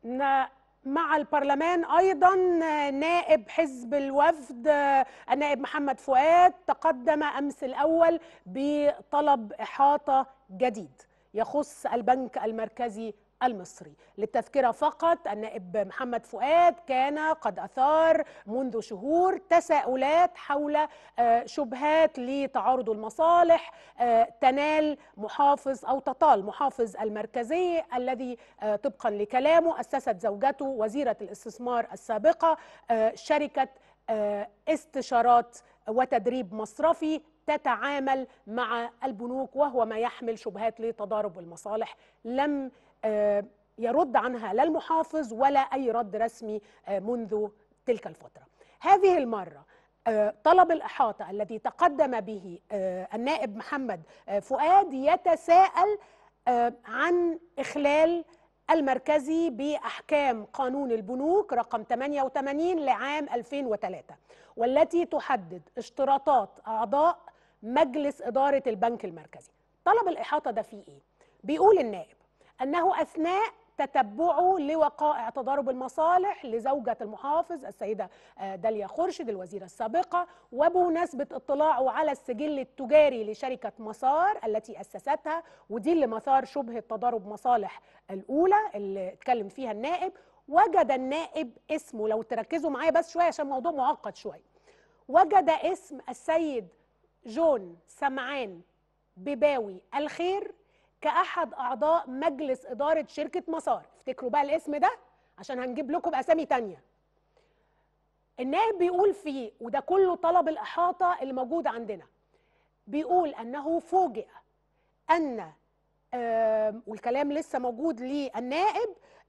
مع البرلمان أيضا نائب حزب الوفد النائب محمد فؤاد تقدم أمس الأول بطلب إحاطة جديد يخص البنك المركزي المصري. للتذكرة فقط، النائب محمد فؤاد كان قد أثار منذ شهور تساؤلات حول شبهات لتعارض المصالح تنال محافظ أو تطال محافظ المركزي الذي طبقا لكلامه أسست زوجته وزيرة الاستثمار السابقة شركة استشارات وتدريب مصرفي تتعامل مع البنوك، وهو ما يحمل شبهات لتضارب المصالح لم يرد عنها لا المحافظ ولا أي رد رسمي منذ تلك الفترة. هذه المرة طلب الإحاطة الذي تقدم به النائب محمد فؤاد يتساءل عن إخلال المركزي بأحكام قانون البنوك رقم 88 لعام 2003 والتي تحدد اشتراطات أعضاء مجلس إدارة البنك المركزي. طلب الإحاطة ده فيه إيه؟ بيقول النائب أنه أثناء تتبعه لوقائع تضارب المصالح لزوجة المحافظ السيدة داليا خورشيد الوزيرة السابقة، وبمناسبة اطلاعه على السجل التجاري لشركة مسار التي أسستها، ودي اللي مثار شبهة تضارب مصالح الأولى اللي اتكلم فيها النائب، وجد النائب اسمه، لو تركزوا معايا بس شوية عشان الموضوع معقد شوية، وجد اسم السيد جون سمعان بباوي الخير كأحد أعضاء مجلس إدارة شركة مسار. افتكروا بقى الاسم ده عشان هنجيب لكم بأسامي تانية. النائب بيقول فيه، وده كله طلب الإحاطة اللي موجود عندنا، بيقول أنه فوجئ أن والكلام لسه موجود للنائب،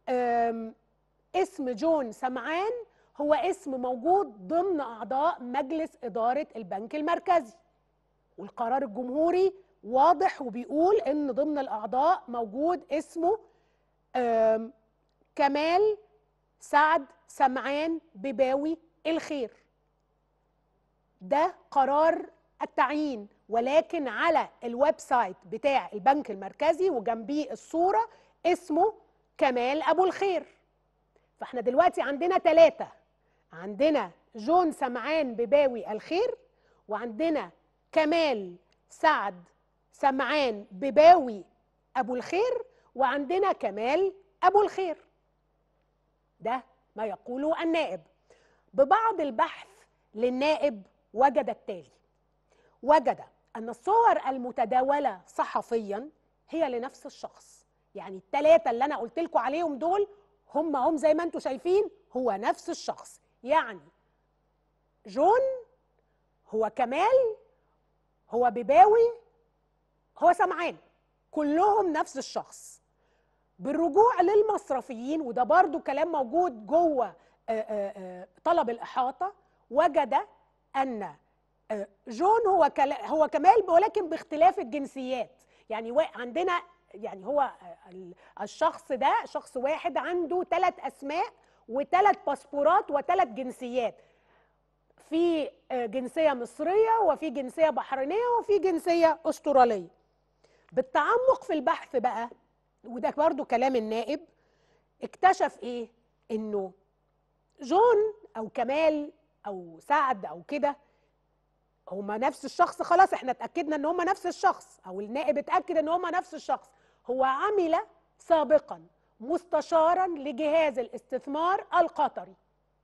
اسم جون سمعان هو اسم موجود ضمن أعضاء مجلس إدارة البنك المركزي، والقرار الجمهوري واضح وبيقول ان ضمن الاعضاء موجود اسمه كمال سعد سمعان بباوي الخير. ده قرار التعيين، ولكن على الويب سايت بتاع البنك المركزي وجنبيه الصورة اسمه كمال أبو الخير. فاحنا دلوقتي عندنا 3، عندنا جون سمعان بباوي الخير، وعندنا كمال سعد سمعان بباوي أبو الخير، وعندنا كمال أبو الخير. ده ما يقوله النائب. ببعض البحث للنائب وجد التالي: وجد أن الصور المتداولة صحفيا هي لنفس الشخص، يعني ال3 اللي أنا قلت لكم عليهم دول هم زي ما انتم شايفين هو نفس الشخص، يعني جون هو كمال هو بباوي هو سمعان، كلهم نفس الشخص. بالرجوع للمصرفيين، وده برضو كلام موجود جوه طلب الإحاطة، وجد أن جون هو كمال ولكن باختلاف الجنسيات. يعني عندنا يعني هو الشخص ده شخص واحد عنده 3 أسماء و3 باسبورات و3 جنسيات، في جنسية مصرية وفي جنسية بحرينية وفي جنسية أسترالية. بالتعمق في البحث بقى، وده برضو كلام النائب، اكتشف ايه؟ انه جون او كمال او سعد او كده هما نفس الشخص. خلاص احنا اتأكدنا ان هما نفس الشخص، او النائب اتأكد ان هما نفس الشخص. هو عمل سابقا مستشارا لجهاز الاستثمار القطري،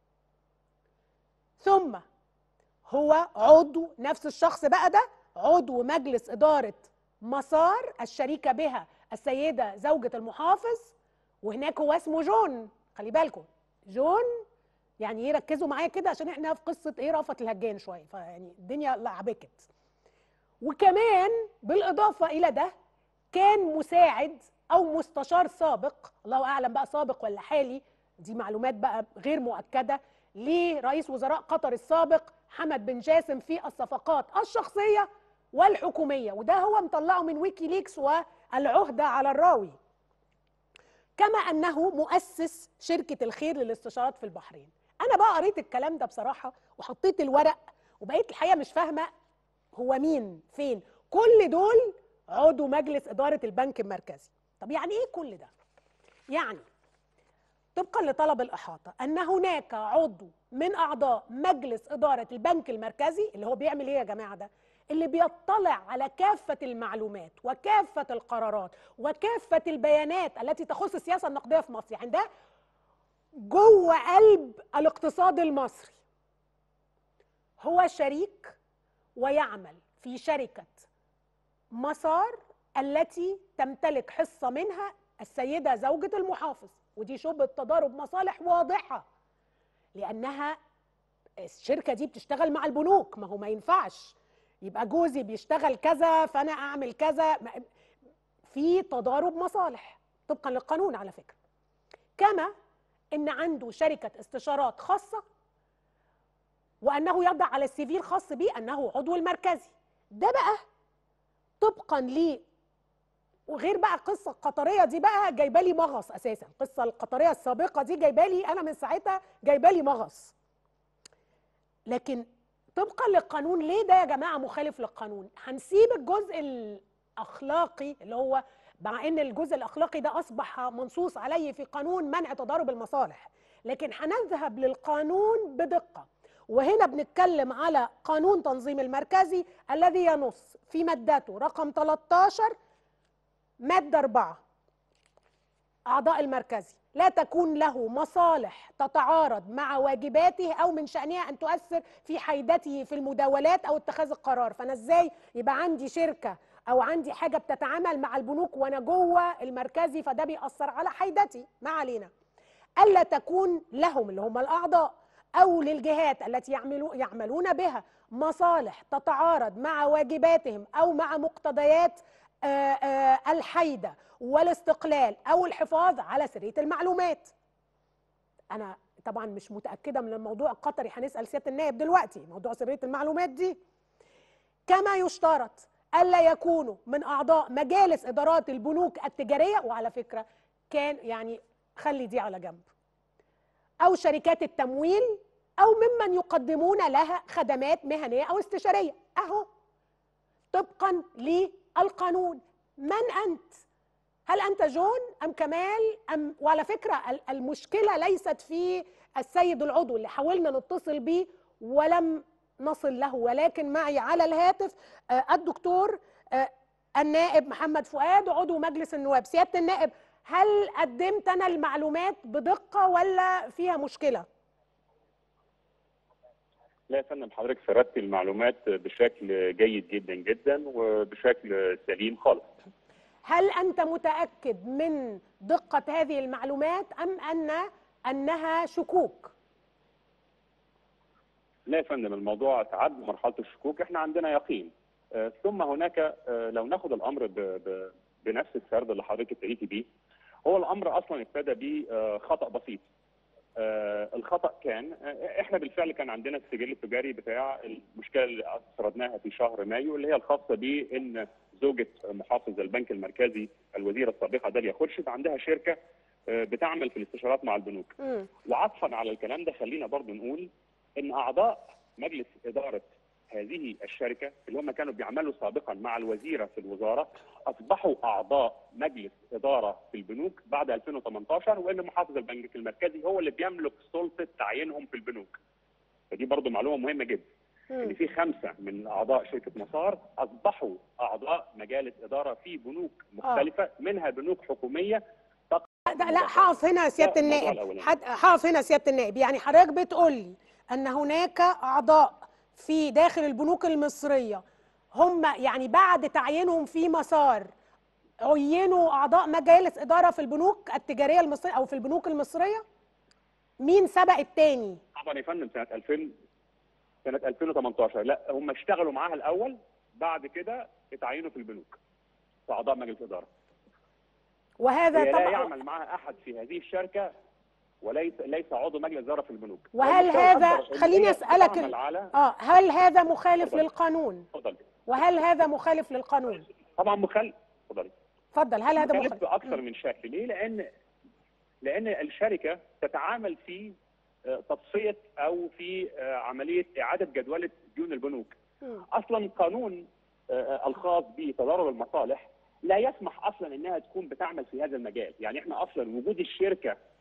ثم هو عضو، نفس الشخص بقى ده عضو مجلس إدارة مسار الشريكة بها السيدة زوجة المحافظ، وهناك هو اسمه جون. خلي بالكم جون يعني ايه، ركزوا معايا كده عشان احنا في قصة ايه رأفت الهجان شوية، فيعني الدنيا لعبكت. وكمان بالإضافة إلى ده كان مساعد أو مستشار سابق، الله أعلم بقى سابق ولا حالي، دي معلومات بقى غير مؤكدة، لرئيس وزراء قطر السابق حمد بن جاسم في الصفقات الشخصية والحكومية، وده هو مطلعه من ويكيليكس والعهدة على الراوي. كما أنه مؤسس شركة الخير للاستشارات في البحرين. أنا بقى قريت الكلام ده بصراحة وحطيت الورق وبقيت الحقيقة مش فاهمة هو مين فين. كل دول عضو مجلس إدارة البنك المركزي. طب يعني إيه كل ده؟ يعني طبقا لطلب الإحاطة أن هناك عضو من أعضاء مجلس إدارة البنك المركزي، اللي هو بيعمل إيه يا جماعة ده؟ اللي بيطلع على كافة المعلومات وكافة القرارات وكافة البيانات التي تخص السياسة النقدية في مصر، يعني ده جوه قلب الاقتصاد المصري. هو شريك ويعمل في شركة مسار التي تمتلك حصة منها السيدة زوجة المحافظ، ودي شبهة تضارب مصالح واضحة، لأنها الشركة دي بتشتغل مع البنوك. ما هو ما ينفعش يبقى جوزي بيشتغل كذا فأنا أعمل كذا، في تضارب مصالح طبقا للقانون على فكرة. كما إن عنده شركة استشارات خاصة، وأنه يضع على السي في الخاص به أنه عضو المركزي. ده بقى طبقا ل، وغير بقى القصه القطريه دي بقى جايبه لي مغص اساسا. القصه القطريه السابقه دي جايبه لي انا من ساعتها جايبه لي مغص. لكن طبقا للقانون، ليه ده يا جماعه مخالف للقانون؟ هنسيب الجزء الاخلاقي اللي هو، مع ان الجزء الاخلاقي ده اصبح منصوص عليه في قانون منع تضارب المصالح، لكن هنذهب للقانون بدقه. وهنا بنتكلم على قانون تنظيم المركزي الذي ينص في مادته رقم 13 مادة 4: أعضاء المركزي لا تكون له مصالح تتعارض مع واجباته أو من شأنها أن تؤثر في حيدته في المداولات أو اتخاذ القرار. فأنا إزاي يبقى عندي شركة أو عندي حاجة بتتعامل مع البنوك وأنا جوه المركزي، فده بيأثر على حيدتي؟ ما علينا. ألا تكون لهم اللي هم الأعضاء أو للجهات التي يعملون بها مصالح تتعارض مع واجباتهم أو مع مقتضيات الحيدة والاستقلال أو الحفاظ على سرية المعلومات. أنا طبعا مش متأكدة من الموضوع القطري، هنسأل سيادة النائب دلوقتي موضوع سرية المعلومات دي. كما يشترط ألا يكونوا من أعضاء مجالس إدارات البنوك التجارية، وعلى فكرة كان يعني خلي دي على جنب، أو شركات التمويل أو ممن يقدمون لها خدمات مهنية أو استشارية. أهو طبقا للقانون. من أنت؟ هل أنت جون أم كمال أم؟ وعلى فكرة المشكلة ليست في السيد العضو اللي حاولنا نتصل به ولم نصل له، ولكن معي على الهاتف الدكتور النائب محمد فؤاد عضو مجلس النواب. سيادة النائب، هل قدمت أنا المعلومات بدقة ولا فيها مشكلة؟ لا يا فندم، حضرتك سردت المعلومات بشكل جيد جدا جدا وبشكل سليم خالص. هل أنت متأكد من دقة هذه المعلومات أم أنها شكوك؟ لا يا فندم، الموضوع تعدى مرحلة الشكوك، احنا عندنا يقين. ثم هناك لو ناخد الأمر بنفس السرد اللي حضرتك ابتديتي بيه، هو الأمر أصلا ابتدى بخطأ بسيط. الخطأ كان احنا بالفعل كان عندنا السجل التجاري بتاع المشكله اللي سردناها في شهر مايو، اللي هي الخاصه بان زوجة محافظ البنك المركزي الوزيره السابقه داليا خورشيد عندها شركه بتعمل في الاستشارات مع البنوك. وعطفا على الكلام ده خلينا برضو نقول ان اعضاء مجلس اداره هذه الشركه اللي هم كانوا بيعملوا سابقا مع الوزيره في الوزاره اصبحوا اعضاء مجلس اداره في البنوك بعد 2018، وان محافظ البنك المركزي هو اللي بيملك سلطه تعيينهم في البنوك. فدي برضو معلومه مهمه جدا، ان في 5 من اعضاء شركه مسار اصبحوا اعضاء مجالس اداره في بنوك مختلفه منها بنوك حكوميه. لا حاقف هنا يا سياده النائب، حاقف هنا يا سياده النائب. يعني حضرتك بتقول لي ان هناك اعضاء في داخل البنوك المصريه هم يعني بعد تعيينهم في مسار عينوا اعضاء مجالس اداره في البنوك التجاريه المصريه او في البنوك المصريه؟ مين سبق التاني؟ طبعا يا فندم سنه 2018 لا، هم اشتغلوا معاها الاول، بعد كده اتعينوا في البنوك كاعضاء مجلس اداره. وهذا طبعا لا يعمل معها احد في هذه الشركه ليس عضو مجلس اداره في البنوك. وهل هذا، خليني اسالك هل هذا مخالف للقانون؟ اتفضل. وهل هذا مخالف للقانون؟ طبعا مخالف. اتفضل. هل هذا مخالف باكثر من شكل؟ ليه؟ لان الشركه تتعامل في تصفيه او في عمليه اعاده جدوله ديون البنوك. اصلا القانون الخاص بتضارب المصالح لا يسمح اصلا انها تكون بتعمل في هذا المجال. يعني احنا اصلا وجود الشركه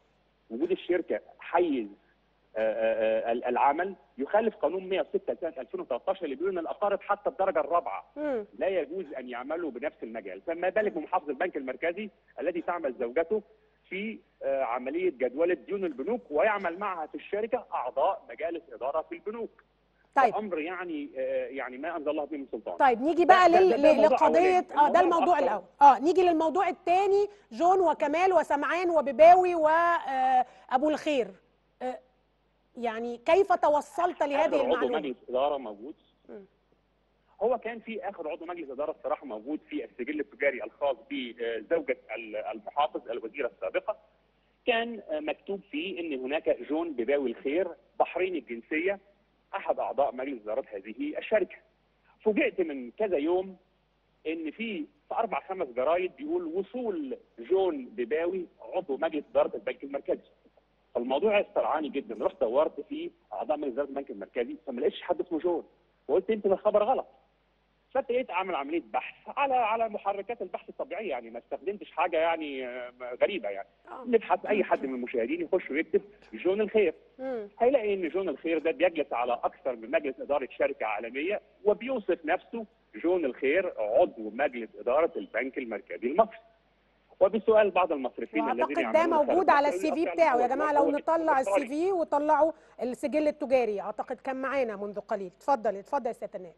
وجود الشركه حيز العمل يخالف قانون 106 سنه 2013 اللي بيقول ان الاقارب حتى الدرجه الرابعه لا يجوز ان يعملوا بنفس المجال، فما بالك بمحافظ البنك المركزي الذي تعمل زوجته في عمليه جدوله ديون البنوك ويعمل معها في الشركه اعضاء مجالس اداره في البنوك. طيب امر يعني ما انزل الله به من سلطان. طيب نيجي بقى لقضيه ده الموضوع الاول. نيجي للموضوع الثاني، جون وكمال وسمعان وبباوي وابو الخير. يعني كيف توصلت لهذه المعلومه؟ عضو مجلس اداره موجود. هو كان في اخر عضو مجلس اداره الصراحه موجود في السجل التجاري الخاص بزوجه المحافظ الوزيره السابقه، كان مكتوب فيه ان هناك جون بباوي الخير بحريني الجنسيه احد اعضاء مجلس اداره هذه الشركه. فوجئت من كذا يوم ان في 4-5 جرايد بيقول وصول جون بباوي عضو مجلس اداره البنك المركزي. فالموضوع استرعاني جدا، رحت دورت في اعضاء مجلس اداره البنك المركزي فما لقيتش حد اسمه جون، وقلت يمكن الخبر غلط. فابتديت اعمل عمليه بحث على محركات البحث الطبيعيه، يعني ما استخدمتش حاجه يعني غريبه يعني. نبحث، اي حد من المشاهدين يخش ويكتب جون الخير هيلاقي ان جون الخير ده بيجلس على اكثر من مجلس اداره شركه عالميه وبيوصف نفسه جون الخير عضو مجلس اداره البنك المركزي المصري. وبسؤال بعض المصرفين الذين اعتقد ده موجود على السي في بتاعه يا جماعه، لو نطلع السي في وطلعوا السجل التجاري، اعتقد كان معانا منذ قليل. اتفضل يا سياده النائب.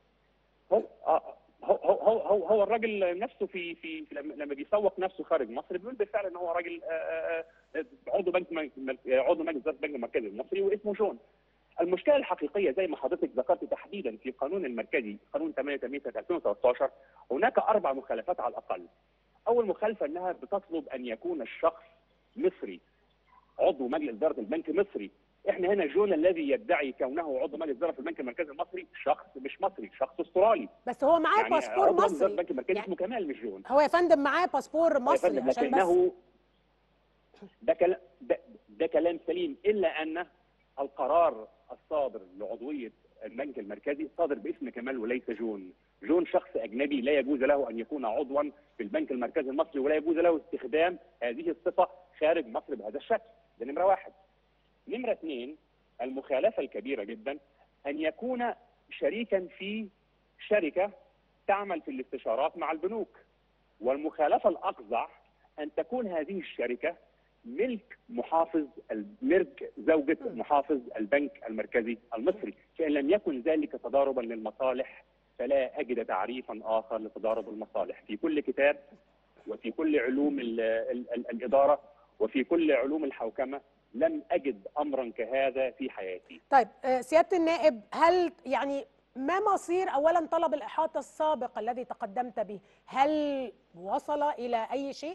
هو الراجل نفسه في لما بيسوق نفسه خارج مصر بيقول بالفعل ان هو راجل عضو مجلس اداره البنك المركزي المصري واسمه جون. المشكله الحقيقيه زي ما حضرتك ذكرت تحديدا في قانون المركزي قانون 88 سنه 2013 هناك 4 مخالفات على الاقل. اول مخالفه انها بتطلب ان يكون الشخص مصري، عضو مجلس اداره البنك مصري. احنا هنا جون الذي يدعي كونه عضو مجلس اداره في البنك المركزي المصري شخص مش مصري، شخص استرالي. بس هو معاه باسبور مصري. البنك المركزي اسمه كمال مش جون. هو يا فندم معاه باسبور مصري عشان لكنه ده كلام سليم، الا ان القرار الصادر لعضويه البنك المركزي صادر باسم كمال وليس جون. جون شخص اجنبي لا يجوز له ان يكون عضوا في البنك المركزي المصري ولا يجوز له استخدام هذه الصفه خارج مصر بهذا الشكل. ده نمره 1. نمره 2 المخالفه الكبيره جدا ان يكون شريكا في شركه تعمل في الاستشارات مع البنوك. والمخالفه الاقذع ان تكون هذه الشركه ملك زوجة محافظ البنك المركزي المصري، فإن لم يكن ذلك تضاربا للمصالح فلا أجد تعريفا آخر لتضارب المصالح. في كل كتاب وفي كل علوم الإدارة وفي كل علوم الحوكمة لم أجد أمرا كهذا في حياتي. طيب سيادة النائب، هل يعني ما مصير أولا طلب الإحاطة السابق الذي تقدمت به؟ هل وصل إلى أي شيء؟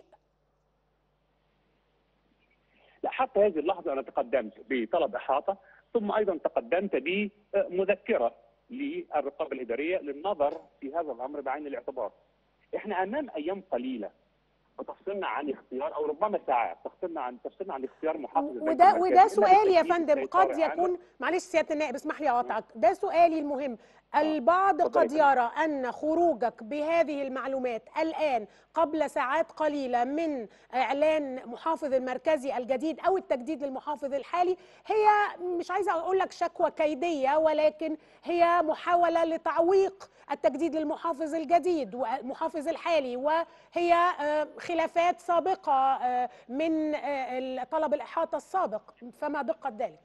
لا، حتى هذه اللحظة أنا تقدمت بطلب إحاطة، ثم أيضا تقدمت بمذكرة للرقابة الإدارية للنظر في هذا الأمر بعين الاعتبار. إحنا أمام أيام قليلة وتفصلنا عن اختيار او ربما ساعات تفصلنا عن اختيار محافظ البنك المركزي. وده سؤالي يا فندم، قد يكون، معلش سياده النائب اسمح لي اقاطعك، ده سؤالي المهم. البعض قد يرى ان خروجك بهذه المعلومات الان قبل ساعات قليله من اعلان محافظ المركزي الجديد او التجديد للمحافظ الحالي هي، مش عايزه اقول لك شكوى كيديه، ولكن هي محاوله لتعويق التجديد للمحافظ الجديد والمحافظ الحالي، وهي خلافات سابقه من طلب الإحاطة السابق. فما دقة ذلك؟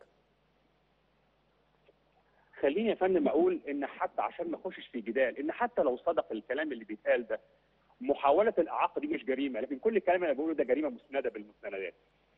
خليني يا فندم اقول ان حتى عشان ما اخشش في جدال، ان حتى لو صدق الكلام اللي بيتقال ده، محاولة الإعاقة دي مش جريمة، لكن كل الكلام اللي بقوله ده جريمة مسندة بالمستندات.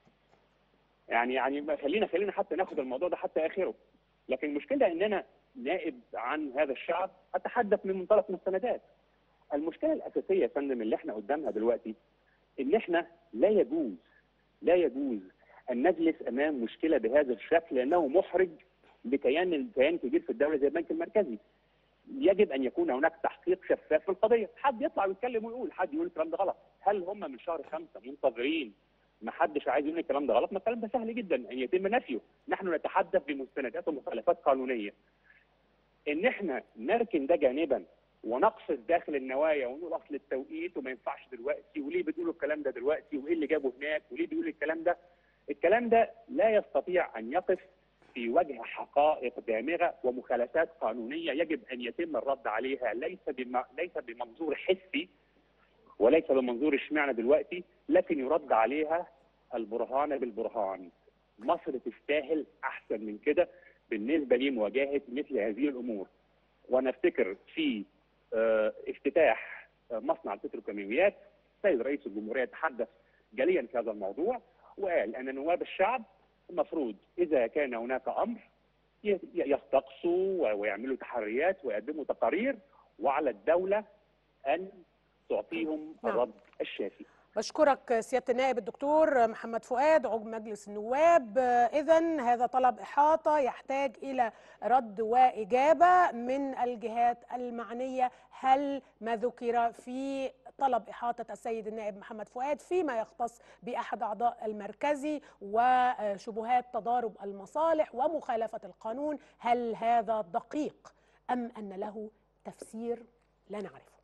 يعني خلينا حتى ناخد الموضوع ده حتى آخره. لكن المشكلة ان انا نائب عن هذا الشعب اتحدث من منطلق مستندات. المشكلة الأساسية يا فندم اللي احنا قدامها دلوقتي ان احنا لا يجوز ان نجلس امام مشكله بهذا الشكل، لانه محرج لكيان كبير في الدوله زي البنك المركزي. يجب ان يكون هناك تحقيق شفاف في القضيه، حد يطلع ويتكلم ويقول، حد يقول الكلام ده غلط. هل هم من شهر 5 منتظرين ما حدش عايز يقول الكلام ده غلط؟ ما الكلام ده سهل جدا ان يتم نفيه. نحن نتحدث بمستندات ومخالفات قانونيه. ان احنا نركن ده جانبا ونقصد داخل النوايا ونقول اصل التوقيت وما ينفعش دلوقتي، وليه بتقولوا الكلام ده دلوقتي، وايه اللي جابه هناك، وليه بيقول الكلام ده، الكلام ده لا يستطيع ان يقف في وجه حقائق دامغه ومخالفات قانونيه يجب ان يتم الرد عليها، ليس بمنظور حسي وليس بمنظور اشمعنى دلوقتي، لكن يرد عليها البرهان بالبرهان. مصر تستاهل احسن من كده بالنسبه لمواجهه مثل هذه الامور. وانا افتكر في افتتاح مصنع البتروكيماويات السيد رئيس الجمهوريه تحدث جليا في هذا الموضوع، وقال ان نواب الشعب المفروض اذا كان هناك امر يستقصوا ويعملوا تحريات ويقدموا تقارير، وعلى الدوله ان تعطيهم الرد الشافي. بشكرك سيادة النائب الدكتور محمد فؤاد عضو مجلس النواب. إذن هذا طلب إحاطة يحتاج إلى رد وإجابة من الجهات المعنية. هل ما ذكر في طلب إحاطة السيد النائب محمد فؤاد فيما يختص بأحد أعضاء المركزي وشبهات تضارب المصالح ومخالفة القانون، هل هذا دقيق أم أن له تفسير لا نعرفه؟